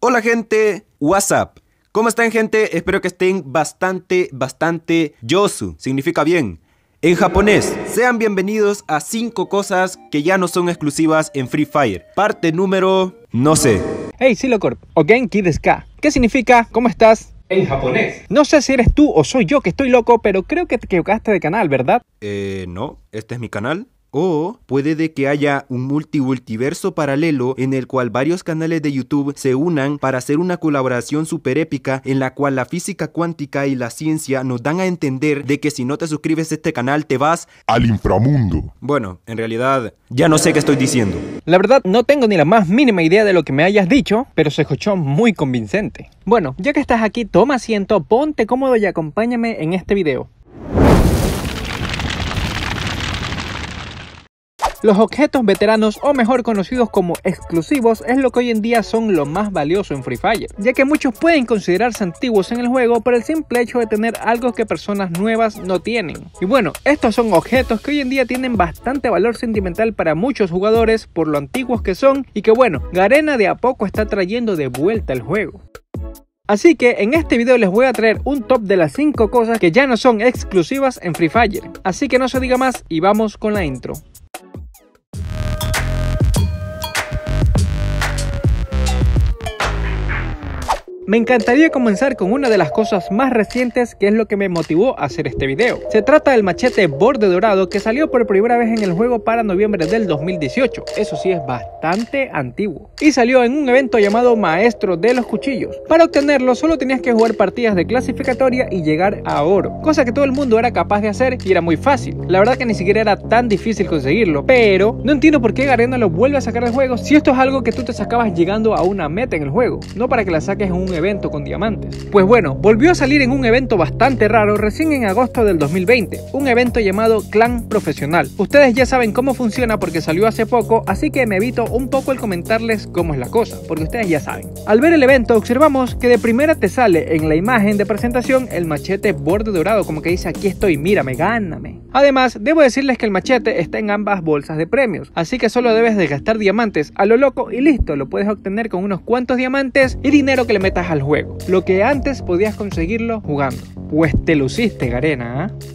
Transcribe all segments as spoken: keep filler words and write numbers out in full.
Hola gente, what's up? ¿Cómo están gente? Espero que estén bastante, bastante yosu, significa bien. En japonés, sean bienvenidos a cinco cosas que ya no son exclusivas en Free Fire. Parte número... no sé. Hey Silocorp, o Genki desu ka. ¿Qué significa? ¿Cómo estás? En japonés. No sé si eres tú o soy yo que estoy loco, pero creo que te equivocaste de canal, ¿verdad? Eh, no, este es mi canal. O puede de que haya un multi-multiverso paralelo en el cual varios canales de YouTube se unan para hacer una colaboración super épica en la cual la física cuántica y la ciencia nos dan a entender de que si no te suscribes a este canal te vas al inframundo. Bueno, en realidad ya no sé qué estoy diciendo. La verdad no tengo ni la más mínima idea de lo que me hayas dicho, pero se escuchó muy convincente. Bueno, ya que estás aquí, toma asiento, ponte cómodo y acompáñame en este video. Los objetos veteranos, o mejor conocidos como exclusivos, es lo que hoy en día son lo más valioso en Free Fire, ya que muchos pueden considerarse antiguos en el juego por el simple hecho de tener algo que personas nuevas no tienen. Y bueno, estos son objetos que hoy en día tienen bastante valor sentimental para muchos jugadores por lo antiguos que son y que bueno, Garena de a poco está trayendo de vuelta el juego. Así que en este video les voy a traer un top de las cinco cosas que ya no son exclusivas en Free Fire. Así que no se diga más y vamos con la intro. Me encantaría comenzar con una de las cosas más recientes que es lo que me motivó a hacer este video. Se trata del machete borde dorado que salió por primera vez en el juego para noviembre del dos mil dieciocho. Eso sí es bastante antiguo. Y salió en un evento llamado Maestro de los Cuchillos. Para obtenerlo solo tenías que jugar partidas de clasificatoria y llegar a oro. Cosa que todo el mundo era capaz de hacer y era muy fácil. La verdad que ni siquiera era tan difícil conseguirlo. Pero no entiendo por qué Garena lo vuelve a sacar del juego si esto es algo que tú te sacabas llegando a una meta en el juego. No para que la saques en un evento con diamantes. Pues bueno, volvió a salir en un evento bastante raro recién en agosto del dos mil veinte, un evento llamado Clan Profesional. Ustedes ya saben cómo funciona porque salió hace poco, así que me evito un poco el comentarles cómo es la cosa, porque ustedes ya saben. Al ver el evento observamos que de primera te sale en la imagen de presentación el machete borde dorado, como que dice aquí estoy, mírame, gáname. Además, debo decirles que el machete está en ambas bolsas de premios, así que solo debes de gastar diamantes a lo loco y listo, lo puedes obtener con unos cuantos diamantes y dinero que le metas al juego. Lo que antes podías conseguirlo jugando. Pues te luciste, Garena, ¿eh?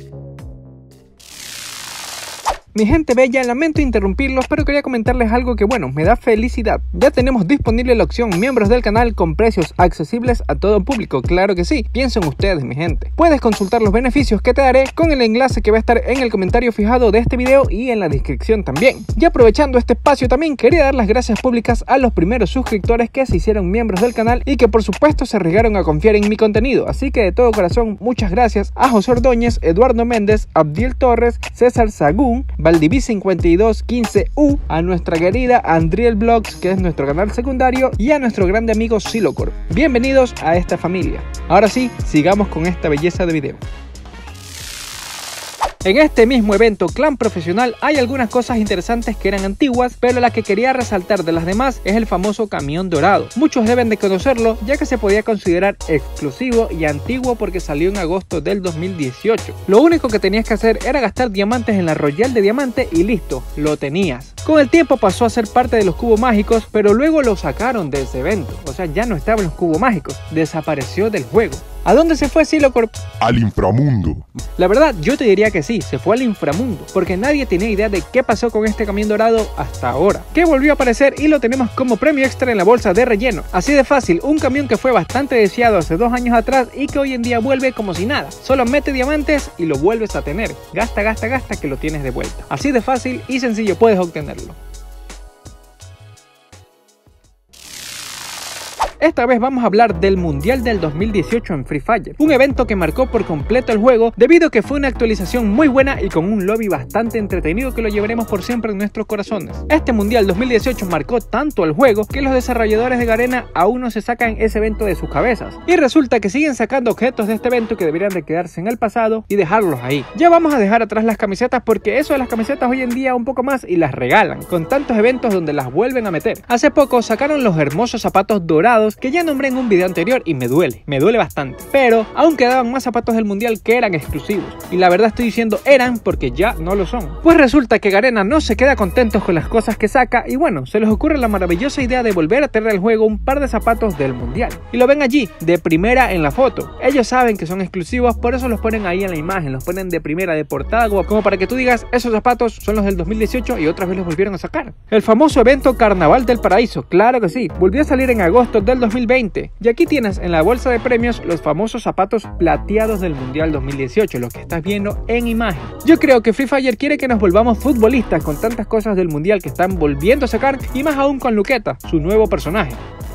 Mi gente bella, lamento interrumpirlos, pero quería comentarles algo que bueno, me da felicidad. Ya tenemos disponible la opción miembros del canal con precios accesibles a todo público, claro que sí, pienso en ustedes mi gente. Puedes consultar los beneficios que te daré con el enlace que va a estar en el comentario fijado de este video y en la descripción también. Y aprovechando este espacio también quería dar las gracias públicas a los primeros suscriptores que se hicieron miembros del canal y que por supuesto se arriesgaron a confiar en mi contenido, así que de todo corazón muchas gracias a José Ordóñez, Eduardo Méndez, Abdiel Torres, César Sagún, Valdiví cincuenta y dos quince U, a nuestra querida Andriel Vlogs, que es nuestro canal secundario, y a nuestro grande amigo Silocorp. Bienvenidos a esta familia. Ahora sí, sigamos con esta belleza de video. En este mismo evento Clan Profesional hay algunas cosas interesantes que eran antiguas, pero la que quería resaltar de las demás es el famoso camión dorado. Muchos deben de conocerlo ya que se podía considerar exclusivo y antiguo porque salió en agosto del dos mil dieciocho. Lo único que tenías que hacer era gastar diamantes en la Royal de Diamante y listo, lo tenías. Con el tiempo pasó a ser parte de los cubos mágicos, pero luego lo sacaron de ese evento. O sea, ya no estaban los cubos mágicos, desapareció del juego. ¿A dónde se fue Silocorp? Al inframundo. La verdad, yo te diría que sí, se fue al inframundo, porque nadie tenía idea de qué pasó con este camión dorado hasta ahora, que volvió a aparecer y lo tenemos como premio extra en la bolsa de relleno. Así de fácil, un camión que fue bastante deseado hace dos años atrás y que hoy en día vuelve como si nada. Solo mete diamantes y lo vuelves a tener. Gasta, gasta, gasta que lo tienes de vuelta. Así de fácil y sencillo puedes obtenerlo. Esta vez vamos a hablar del Mundial del dos mil dieciocho en Free Fire, un evento que marcó por completo el juego debido a que fue una actualización muy buena y con un lobby bastante entretenido que lo llevaremos por siempre en nuestros corazones. Este Mundial dos mil dieciocho marcó tanto el juego que los desarrolladores de Garena aún no se sacan ese evento de sus cabezas y resulta que siguen sacando objetos de este evento que deberían de quedarse en el pasado y dejarlos ahí. Ya vamos a dejar atrás las camisetas porque eso de las camisetas hoy en día un poco más y las regalan con tantos eventos donde las vuelven a meter. Hace poco sacaron los hermosos zapatos dorados zapatos que ya nombré en un video anterior y me duele, me duele bastante. Pero aún quedaban más zapatos del mundial que eran exclusivos. Y la verdad estoy diciendo eran porque ya no lo son. Pues resulta que Garena no se queda contento con las cosas que saca y bueno, se les ocurre la maravillosa idea de volver a traer al juego un par de zapatos del mundial. Y lo ven allí, de primera en la foto. Ellos saben que son exclusivos, por eso los ponen ahí en la imagen, los ponen de primera, de portada, como para que tú digas, esos zapatos son los del dos mil dieciocho y otra vez los volvieron a sacar. El famoso evento Carnaval del Paraíso, claro que sí, volvió a salir en agosto del dos mil veinte. Y aquí tienes en la bolsa de premios los famosos zapatos plateados del mundial dos mil dieciocho, lo que estás viendo en imagen. Yo creo que Free Fire quiere que nos volvamos futbolistas con tantas cosas del mundial que están volviendo a sacar y más aún con Luqueta, su nuevo personaje.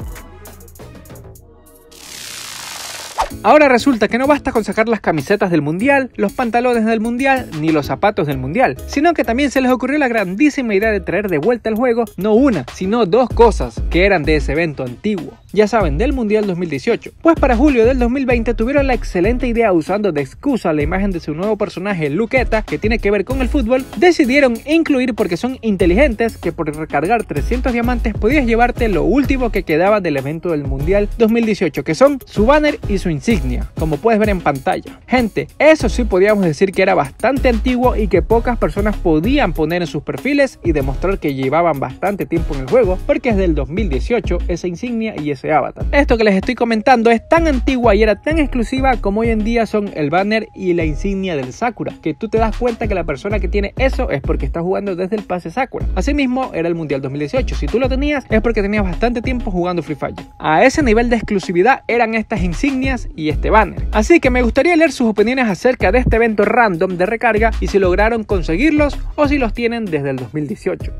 Ahora resulta que no basta con sacar las camisetas del mundial, los pantalones del mundial, ni los zapatos del mundial, sino que también se les ocurrió la grandísima idea de traer de vuelta al juego no una, sino dos cosas que eran de ese evento antiguo. Ya saben, del mundial dos mil dieciocho. Pues para julio del dos mil veinte tuvieron la excelente idea, usando de excusa la imagen de su nuevo personaje Luqueta, que tiene que ver con el fútbol, decidieron incluir, porque son inteligentes, que por recargar trescientos diamantes podías llevarte lo último que quedaba del evento del mundial dos mil dieciocho, que son su banner y su insignia, como puedes ver en pantalla. Gente, eso sí podíamos decir que era bastante antiguo y que pocas personas podían poner en sus perfiles y demostrar que llevaban bastante tiempo en el juego, porque es del dos mil dieciocho esa insignia y ese avatar. Esto que les estoy comentando es tan antigua y era tan exclusiva como hoy en día son el banner y la insignia del Sakura, que tú te das cuenta que la persona que tiene eso es porque está jugando desde el pase Sakura. Asimismo era el mundial dos mil dieciocho, si tú lo tenías es porque tenías bastante tiempo jugando Free Fire. A ese nivel de exclusividad eran estas insignias y este banner. Así que me gustaría leer sus opiniones acerca de este evento random de recarga y si lograron conseguirlos o si los tienen desde el dos mil dieciocho.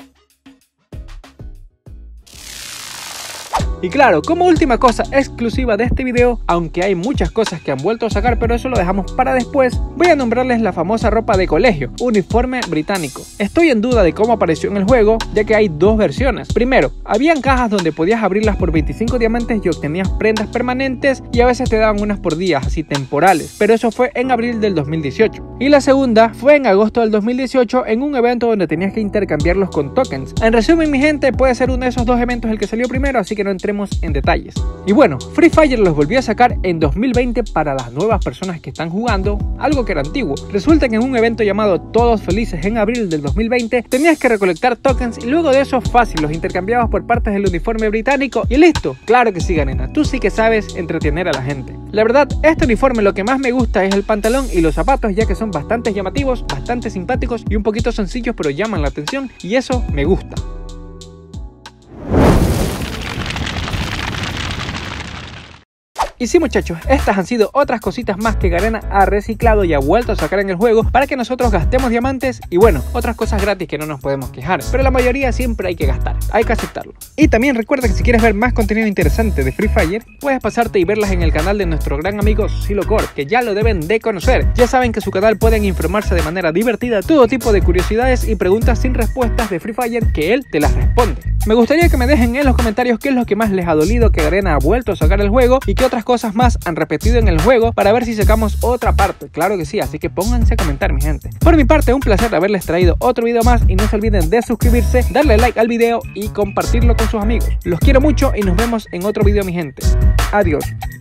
Y claro, como última cosa exclusiva de este video, aunque hay muchas cosas que han vuelto a sacar, pero eso lo dejamos para después, voy a nombrarles la famosa ropa de colegio, uniforme británico. Estoy en duda de cómo apareció en el juego, ya que hay dos versiones. Primero, habían cajas donde podías abrirlas por veinticinco diamantes y obtenías prendas permanentes, y a veces te daban unas por días, así temporales, pero eso fue en abril del dos mil dieciocho. Y la segunda fue en agosto del dos mil dieciocho en un evento donde tenías que intercambiarlos con tokens. En resumen, mi gente, puede ser uno de esos dos eventos el que salió primero, así que no entré en detalles. Y bueno, Free Fire los volvió a sacar en dos mil veinte para las nuevas personas que están jugando, algo que era antiguo. Resulta que en un evento llamado Todos Felices en abril del dos mil veinte tenías que recolectar tokens y luego de eso fácil los intercambiabas por partes del uniforme británico y listo. Claro que sí, Garena, tú sí que sabes entretener a la gente. La verdad, este uniforme lo que más me gusta es el pantalón y los zapatos, ya que son bastante llamativos, bastante simpáticos y un poquito sencillos, pero llaman la atención y eso me gusta. Y sí, muchachos, estas han sido otras cositas más que Garena ha reciclado y ha vuelto a sacar en el juego para que nosotros gastemos diamantes y bueno, otras cosas gratis que no nos podemos quejar, pero la mayoría siempre hay que gastar, hay que aceptarlo. Y también recuerda que si quieres ver más contenido interesante de Free Fire, puedes pasarte y verlas en el canal de nuestro gran amigo Silocor, que ya lo deben de conocer. Ya saben que en su canal pueden informarse de manera divertida todo tipo de curiosidades y preguntas sin respuestas de Free Fire que él te las responde. Me gustaría que me dejen en los comentarios qué es lo que más les ha dolido que Garena ha vuelto a sacar el juego y qué otras cosas más han repetido en el juego para ver si sacamos otra parte. Claro que sí, así que pónganse a comentar, mi gente. Por mi parte, un placer haberles traído otro video más y no se olviden de suscribirse, darle like al video y compartirlo con sus amigos. Los quiero mucho y nos vemos en otro video, mi gente. Adiós.